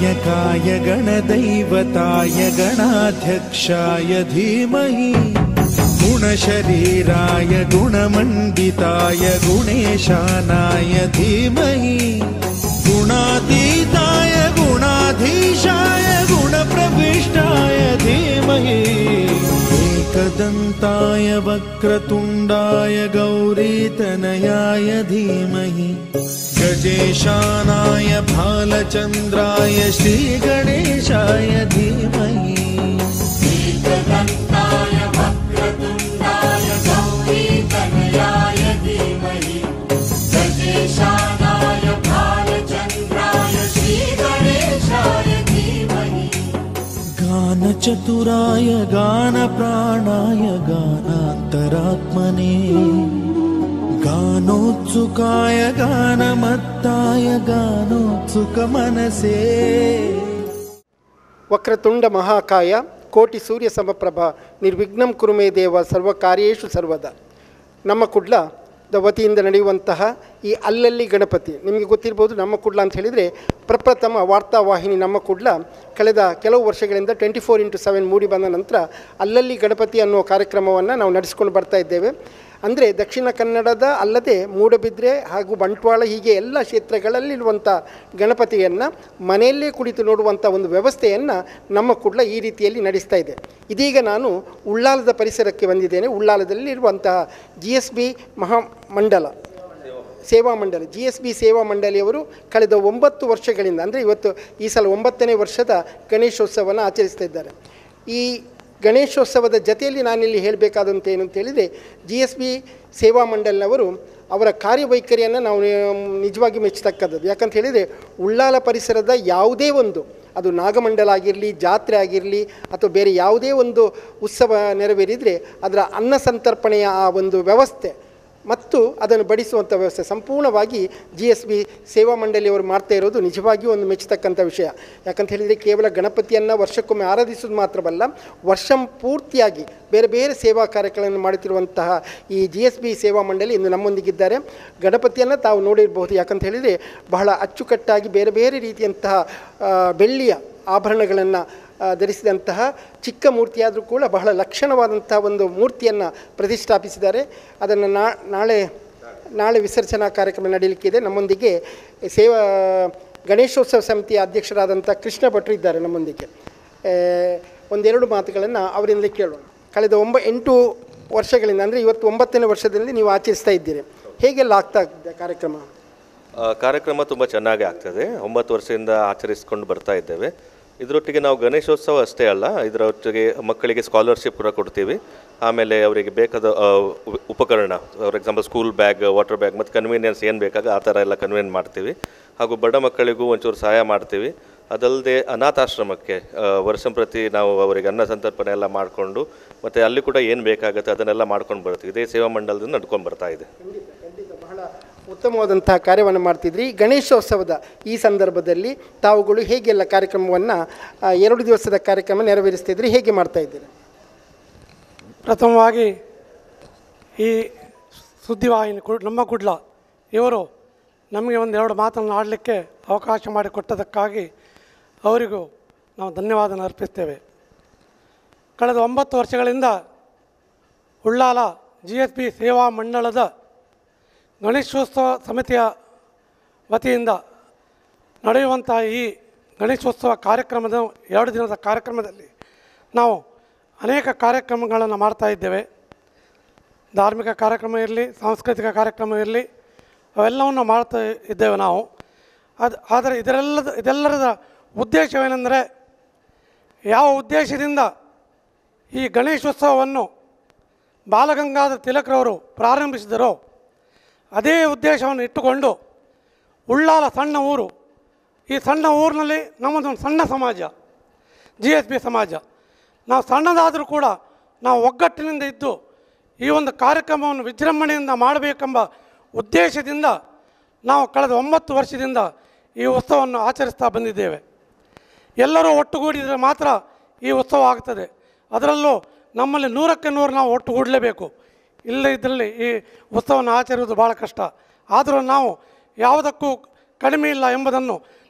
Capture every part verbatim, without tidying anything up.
गणनायकाय गणदैवताय गणाध्यक्षाय धीमहि गुणशरीराय गुणमण्डिताय गुणेशानाय धीमहि गुणातीताय गुणाधीशाय गुणप्रविष्टाय धीमहि एकदन्ताय वक्रतुण्डाय गौरीतनयाय धीमहि गजेशानाय भालचन्द्राय श्रीगणेशाय धीमहि एकदन्ताय वक्रतुण्डाय गौरीतनयाय धीमहि गजेशानाय भालचन्द्राय श्रीगणेशाय धीमहि गानचतुराय गानप्राणाय गानान्तरात्मने गानोत्सुकाय गानमत्ताय गानोत्सुकमनसे ವಕ್ರತುಂಡ ಮಹಾಕಾಯ ಕೋಟಿ ಸೂರ್ಯ ಸಮಪ್ರಭ ನಿರ್ವಿಘ್ನಂ ಕುರುಮೇ ದೇವ ಸರ್ವಕಾರ್ಯೇಷು ಸರ್ವದ. ನಮ್ಮ ಕುಡ್ಲದ ವತಿಯಿಂದ ನಡೆಯುವಂತಹ ಈ ಅಲ್ಲಲ್ಲಿ ಗಣಪತಿ ನಿಮಗೆ ಗೊತ್ತಿರ್ಬೋದು. ನಮ್ಮ ಕುಡ್ಲ ಅಂತ ಹೇಳಿದರೆ ಪ್ರಪ್ರಥಮ ವಾರ್ತಾವಾಹಿನಿ ನಮ್ಮ ಕುಡ್ಲ ಕಳೆದ ಕೆಲವು ವರ್ಷಗಳಿಂದ ಟ್ವೆಂಟಿ ಫೋರ್ ಇಂಟು ಸೆವೆನ್ ಮೂಡಿ ಬಂದ ನಂತರ ಅಲ್ಲಲ್ಲಿ ಗಣಪತಿ ಅನ್ನುವ ಕಾರ್ಯಕ್ರಮವನ್ನು ನಾವು ನಡೆಸ್ಕೊಂಡು ಬರ್ತಾ ಇದ್ದೇವೆ. ಅಂದರೆ ದಕ್ಷಿಣ ಕನ್ನಡದ ಅಲ್ಲದೆ ಮೂಡಬಿದ್ರೆ ಹಾಗೂ ಬಂಟ್ವಾಳ ಹೀಗೆ ಎಲ್ಲ ಕ್ಷೇತ್ರಗಳಲ್ಲಿರುವಂಥ ಗಣಪತಿಯನ್ನು ಮನೆಯಲ್ಲೇ ಕುಳಿತು ನೋಡುವಂಥ ಒಂದು ವ್ಯವಸ್ಥೆಯನ್ನು ನಮ್ಮ ಕುಡ್ಲ ಈ ರೀತಿಯಲ್ಲಿ ನಡೆಸ್ತಾ ಇದೆ. ಇದೀಗ ನಾನು ಉಳ್ಳಾಲದ ಪರಿಸರಕ್ಕೆ ಬಂದಿದ್ದೇನೆ. ಉಳ್ಳಾಲದಲ್ಲಿರುವಂತಹ ಜಿ ಎಸ್ ಬಿ ಮಹಾಮಂಡಲ ಸೇವಾ ಮಂಡಳಿ ಜಿ ಎಸ್ ಬಿ ಸೇವಾ ಮಂಡಳಿಯವರು ಕಳೆದ ಒಂಬತ್ತು ವರ್ಷಗಳಿಂದ ಅಂದರೆ ಇವತ್ತು ಈ ಸಲ ಒಂಬತ್ತನೇ ವರ್ಷದ ಗಣೇಶೋತ್ಸವವನ್ನು ಆಚರಿಸ್ತಾ ಇದ್ದಾರೆ. ಈ ಗಣೇಶೋತ್ಸವದ ಜೊತೆಯಲ್ಲಿ ನಾನಿಲ್ಲಿ ಹೇಳಬೇಕಾದಂಥ ಏನು ಅಂತ ಹೇಳಿದರೆ, ಜಿ ಎಸ್ ಬಿ ಸೇವಾ ಮಂಡಳಿನವರು ಅವರ ಕಾರ್ಯವೈಖರಿಯನ್ನು ನಾವು ನಿಜವಾಗಿ ಮೆಚ್ಚತಕ್ಕದ್ದು. ಯಾಕಂತ ಹೇಳಿದರೆ ಉಳ್ಳಾಲ ಪರಿಸರದ ಯಾವುದೇ ಒಂದು, ಅದು ನಾಗಮಂಡಲ ಆಗಿರಲಿ, ಜಾತ್ರೆ ಆಗಿರಲಿ, ಅಥವಾ ಬೇರೆ ಯಾವುದೇ ಒಂದು ಉತ್ಸವ ನೆರವೇರಿದರೆ ಅದರ ಅನ್ನ ಸಂತರ್ಪಣೆಯ ಆ ಒಂದು ವ್ಯವಸ್ಥೆ ಮತ್ತು ಅದನ್ನು ಬಡಿಸುವಂಥ ವ್ಯವಸ್ಥೆ ಸಂಪೂರ್ಣವಾಗಿ ಜಿ ಎಸ್ ಬಿ ಸೇವಾ ಮಂಡಳಿಯವರು ಮಾಡ್ತಾ ಇರೋದು ನಿಜವಾಗಿಯೂ ಒಂದು ಮೆಚ್ಚತಕ್ಕಂಥ ವಿಷಯ. ಯಾಕಂತ ಹೇಳಿದರೆ ಕೇವಲ ಗಣಪತಿಯನ್ನು ವರ್ಷಕ್ಕೊಮ್ಮೆ ಆರಾಧಿಸೋದು ಮಾತ್ರವಲ್ಲ, ವರ್ಷ ಪೂರ್ತಿಯಾಗಿ ಬೇರೆ ಬೇರೆ ಸೇವಾ ಕಾರ್ಯಕ್ರಮಗಳನ್ನು ಮಾಡುತ್ತಿರುವಂತಹ ಈ ಜಿ ಎಸ್ ಬಿ ಸೇವಾ ಮಂಡಳಿ ಇಂದು ನಮ್ಮೊಂದಿಗಿದ್ದಾರೆ. ಗಣಪತಿಯನ್ನು ತಾವು ನೋಡಿರಬಹುದು. ಯಾಕಂತ ಹೇಳಿದರೆ ಬಹಳ ಅಚ್ಚುಕಟ್ಟಾಗಿ ಬೇರೆ ಬೇರೆ ರೀತಿಯಂತಹ ಬೆಳ್ಳಿಯ ಆಭರಣಗಳನ್ನು ಧರಿಸಿದಂತಹ ಚಿಕ್ಕ ಮೂರ್ತಿಯಾದರೂ ಕೂಡ ಬಹಳ ಲಕ್ಷಣವಾದಂಥ ಒಂದು ಮೂರ್ತಿಯನ್ನು ಪ್ರತಿಷ್ಠಾಪಿಸಿದ್ದಾರೆ. ಅದನ್ನು ನಾಳೆ ನಾಳೆ ವಿಸರ್ಜನಾ ಕಾರ್ಯಕ್ರಮ ನಡೆಯಲಿಕ್ಕಿದೆ. ನಮ್ಮೊಂದಿಗೆ ಸೇವಾ ಗಣೇಶೋತ್ಸವ ಸಮಿತಿಯ ಅಧ್ಯಕ್ಷರಾದಂಥ ಕೃಷ್ಣ ಭಟ್ರು ಇದ್ದಾರೆ ನಮ್ಮೊಂದಿಗೆ. ಒಂದೆರಡು ಮಾತುಗಳನ್ನು ಅವರಿಂದ ಕೇಳೋಣ. ಕಳೆದ ಒಂಬ ಎಂಟು ವರ್ಷಗಳಿಂದ ಅಂದರೆ ಇವತ್ತು ಒಂಬತ್ತನೇ ವರ್ಷದಲ್ಲಿ ನೀವು ಆಚರಿಸ್ತಾ ಇದ್ದೀರಿ. ಹೇಗೆಲ್ಲ ಆಗ್ತಾ ಇದೆ ಕಾರ್ಯಕ್ರಮ? ಕಾರ್ಯಕ್ರಮ ತುಂಬ ಚೆನ್ನಾಗಿ ಆಗ್ತದೆ. ಒಂಬತ್ತು ವರ್ಷದಿಂದ ಆಚರಿಸ್ಕೊಂಡು ಬರ್ತಾ ಇದ್ದೇವೆ. ಇದರೊಟ್ಟಿಗೆ ನಾವು ಗಣೇಶೋತ್ಸವ ಅಷ್ಟೇ ಅಲ್ಲ, ಇದರೊಟ್ಟಿಗೆ ಮಕ್ಕಳಿಗೆ ಸ್ಕಾಲರ್ಶಿಪ್ ಕೂಡ ಕೊಡ್ತೀವಿ. ಆಮೇಲೆ ಅವರಿಗೆ ಬೇಕಾದ ಉಪಕರಣ, for example school bag, water bag ಮತ್ತು ಕನ್ವೀನಿಯನ್ಸ್ ಏನು ಬೇಕಾಗ ಆ ಥರ ಎಲ್ಲ ಕನ್ವೀನ್ ಮಾಡ್ತೀವಿ. ಹಾಗೂ ಬಡ ಮಕ್ಕಳಿಗೂ ಒಂಚೂರು ಸಹಾಯ ಮಾಡ್ತೀವಿ. ಅದಲ್ಲದೆ ಅನಾಥಾಶ್ರಮಕ್ಕೆ ವರ್ಷ ಪ್ರತಿ ನಾವು ಅವರಿಗೆ ಅನ್ನ ಸಂತರ್ಪಣೆ ಎಲ್ಲ ಮಾಡಿಕೊಂಡು ಮತ್ತು ಅಲ್ಲಿ ಕೂಡ ಏನು ಬೇಕಾಗುತ್ತೆ ಅದನ್ನೆಲ್ಲ ಮಾಡ್ಕೊಂಡು ಬರ್ತೀವಿ. ಇದೇ ಸೇವಾ ಮಂಡಲದಿಂದ ನಡ್ಕೊಂಡು ಬರ್ತಾ ಇದೆ. ಬಹಳ ಉತ್ತಮವಾದಂತಹ ಕಾರ್ಯವನ್ನು ಮಾಡ್ತಿದ್ರಿ. ಗಣೇಶೋತ್ಸವದ ಈ ಸಂದರ್ಭದಲ್ಲಿ ತಾವುಗಳು ಹೇಗೆಲ್ಲ ಕಾರ್ಯಕ್ರಮವನ್ನು ಎರಡು ದಿವಸದ ಕಾರ್ಯಕ್ರಮ ನೆರವೇರಿಸ್ತಿದ್ರಿ, ಹೇಗೆ ಮಾಡ್ತಾ ಇದ್ದೀರಿ? ಪ್ರಥಮವಾಗಿ ಈ ಸುದ್ದಿವಾಹಿನಿ ಕು ನಮ್ಮ ಕುಡ್ಲ ಇವರು ನಮಗೆ ಒಂದೆರಡು ಮಾತನ್ನು ಆಡಲಿಕ್ಕೆ ಅವಕಾಶ ಮಾಡಿಕೊಟ್ಟದಕ್ಕಾಗಿ ಅವರಿಗೂ ನಾವು ಧನ್ಯವಾದ ಅರ್ಪಿಸ್ತೇವೆ. ಕಳೆದ ಒಂಬತ್ತು ವರ್ಷಗಳಿಂದ ಉಳ್ಳಾಲ ಜಿ ಎಸ್ ಬಿ ಸೇವಾ ಮಂಡಳದ ಗಣೇಶೋತ್ಸವ ಸಮಿತಿಯ ವತಿಯಿಂದ ನಡೆಯುವಂಥ ಈ ಗಣೇಶೋತ್ಸವ ಕಾರ್ಯಕ್ರಮದ ಎರಡು ದಿನದ ಕಾರ್ಯಕ್ರಮದಲ್ಲಿ ನಾವು ಅನೇಕ ಕಾರ್ಯಕ್ರಮಗಳನ್ನು ಮಾಡ್ತಾ ಇದ್ದೇವೆ. ಧಾರ್ಮಿಕ ಕಾರ್ಯಕ್ರಮ ಇರಲಿ, ಸಾಂಸ್ಕೃತಿಕ ಕಾರ್ಯಕ್ರಮ ಇರಲಿ, ಅವೆಲ್ಲವನ್ನು ಮಾಡ್ತಾ ಇದ್ದೇವೆ ನಾವು. ಅದು ಆದರೆ ಇದರೆಲ್ಲದ ಇದೆಲ್ಲರದ ಉದ್ದೇಶವೇನೆಂದರೆ, ಯಾವ ಉದ್ದೇಶದಿಂದ ಈ ಗಣೇಶೋತ್ಸವವನ್ನು ಬಾಲಗಂಗಾಧರ ತಿಲಕರವರು ಪ್ರಾರಂಭಿಸಿದರೋ ಅದೇ ಉದ್ದೇಶವನ್ನು ಇಟ್ಟುಕೊಂಡು ಉಳ್ಳಾಲ ಸಣ್ಣ ಊರು, ಈ ಸಣ್ಣ ಊರಿನಲ್ಲಿ ನಮ್ಮದೊಂದು ಸಣ್ಣ ಸಮಾಜ ಜಿ ಎಸ್ ಬಿ ಸಮಾಜ. ನಾವು ಸಣ್ಣದಾದರೂ ಕೂಡ ನಾವು ಒಗ್ಗಟ್ಟಿನಿಂದ ಇದ್ದು ಈ ಒಂದು ಕಾರ್ಯಕ್ರಮವನ್ನು ವಿಜೃಂಭಣೆಯಿಂದ ಮಾಡಬೇಕೆಂಬ ಉದ್ದೇಶದಿಂದ ನಾವು ಕಳೆದ ಒಂಬತ್ತು ವರ್ಷದಿಂದ ಈ ಉತ್ಸವವನ್ನು ಆಚರಿಸ್ತಾ ಬಂದಿದ್ದೇವೆ. ಎಲ್ಲರೂ ಒಟ್ಟುಗೂಡಿದರೆ ಮಾತ್ರ ಈ ಉತ್ಸವ ಆಗ್ತದೆ. ಅದರಲ್ಲೂ ನಮ್ಮಲ್ಲಿ ನೂರಕ್ಕೆ ನೂರು ನಾವು ಒಟ್ಟುಗೂಡಲೇಬೇಕು. ಇಲ್ಲ ಇದರಲ್ಲಿ ಈ ಉತ್ಸವವನ್ನು ಆಚರಿಸುವುದು ಭಾಳ ಕಷ್ಟ. ಆದರೂ ನಾವು ಯಾವುದಕ್ಕೂ ಕಡಿಮೆ ಇಲ್ಲ ಎಂಬುದನ್ನು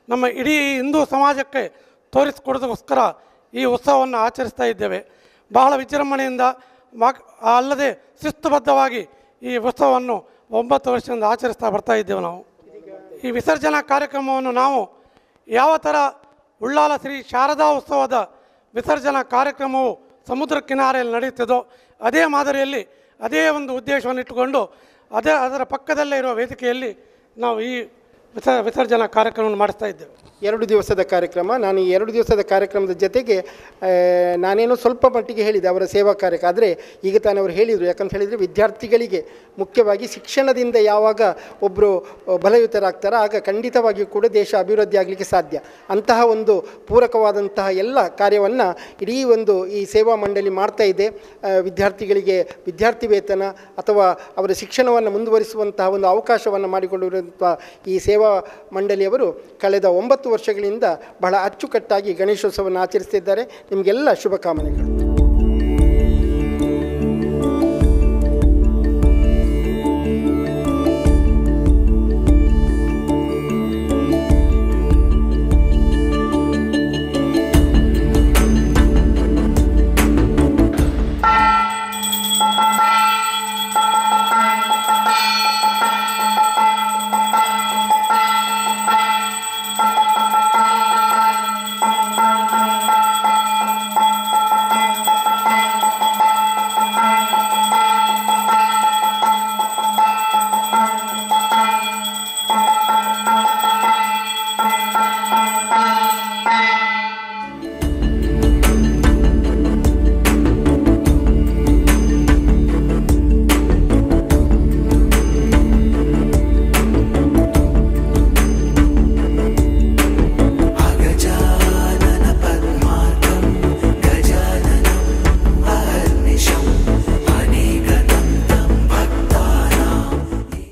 ನಮ್ಮ ಇಡೀ ಹಿಂದೂ ಸಮಾಜಕ್ಕೆ ತೋರಿಸಿಕೊಡೋದಕ್ಕೋಸ್ಕರ ಈ ಉತ್ಸವವನ್ನು ಆಚರಿಸ್ತಾ ಇದ್ದೇವೆ. ಬಹಳ ವಿಜೃಂಭಣೆಯಿಂದ ವಾಕ್ ಅಲ್ಲದೆ ಶಿಸ್ತುಬದ್ಧವಾಗಿ ಈ ಉತ್ಸವವನ್ನು ಒಂಬತ್ತು ವರ್ಷದಿಂದ ಆಚರಿಸ್ತಾ ಬರ್ತಾ ಇದ್ದೇವೆ. ನಾವು ಈ ವಿಸರ್ಜನಾ ಕಾರ್ಯಕ್ರಮವನ್ನು ನಾವು ಯಾವ ಥರ ಉಳ್ಳಾಲ ಶ್ರೀ ಶಾರದಾ ಉತ್ಸವದ ವಿಸರ್ಜನಾ ಕಾರ್ಯಕ್ರಮವು ಸಮುದ್ರ ಕಿನಾರೆಯಲ್ಲಿ ನಡೆಯುತ್ತದೋ ಅದೇ ಮಾದರಿಯಲ್ಲಿ ಅದೇ ಒಂದು ಉದ್ದೇಶವನ್ನು ಇಟ್ಟುಕೊಂಡು ಅದೇ ಅದರ ಪಕ್ಕದಲ್ಲೇ ಇರುವ ವೇದಿಕೆಯಲ್ಲಿ ನಾವು ಈ ವಿಸ ವಿಸರ್ಜನಾ ಕಾರ್ಯಕ್ರಮವನ್ನು ಮಾಡಿಸ್ತಾ ಇದ್ದೇವೆ. ಎರಡು ದಿವಸದ ಕಾರ್ಯಕ್ರಮ. ನಾನು ಈ ಎರಡು ದಿವಸದ ಕಾರ್ಯಕ್ರಮದ ಜೊತೆಗೆ ನಾನೇನೋ ಸ್ವಲ್ಪ ಮಟ್ಟಿಗೆ ಹೇಳಿದೆ ಅವರ ಸೇವಾ ಕಾರ್ಯಕ್ಕೆ. ಆದರೆ ಈಗ ತಾನು ಅವರು ಹೇಳಿದರು, ಯಾಕಂತ ಹೇಳಿದರೆ ವಿದ್ಯಾರ್ಥಿಗಳಿಗೆ ಮುಖ್ಯವಾಗಿ ಶಿಕ್ಷಣದಿಂದ ಯಾವಾಗ ಒಬ್ಬರು ಬಲಯುತರಾಗ್ತಾರೋ ಆಗ ಖಂಡಿತವಾಗಿಯೂ ಕೂಡ ದೇಶ ಅಭಿವೃದ್ಧಿ ಆಗಲಿಕ್ಕೆ ಸಾಧ್ಯ. ಅಂತಹ ಒಂದು ಪೂರಕವಾದಂತಹ ಎಲ್ಲ ಕಾರ್ಯವನ್ನು ಇಡೀ ಒಂದು ಈ ಸೇವಾ ಮಂಡಳಿ ಮಾಡ್ತಾ ಇದೆ. ವಿದ್ಯಾರ್ಥಿಗಳಿಗೆ ವಿದ್ಯಾರ್ಥಿ ವೇತನ ಅಥವಾ ಅವರ ಶಿಕ್ಷಣವನ್ನು ಮುಂದುವರಿಸುವಂತಹ ಒಂದು ಅವಕಾಶವನ್ನು ಮಾಡಿಕೊಂಡಿರುವಂಥ ಈ ಸೇವಾ ಮಂಡಳಿಯವರು ಕಳೆದ ಒಂಬತ್ತು ವರ್ಷಗಳಿಂದ ಬಹಳ ಅಚ್ಚುಕಟ್ಟಾಗಿ ಗಣೇಶೋತ್ಸವವನ್ನು ಆಚರಿಸ್ತಿದ್ದಾರೆ. ನಿಮಗೆಲ್ಲ ಶುಭಕಾಮನೆಗಳು.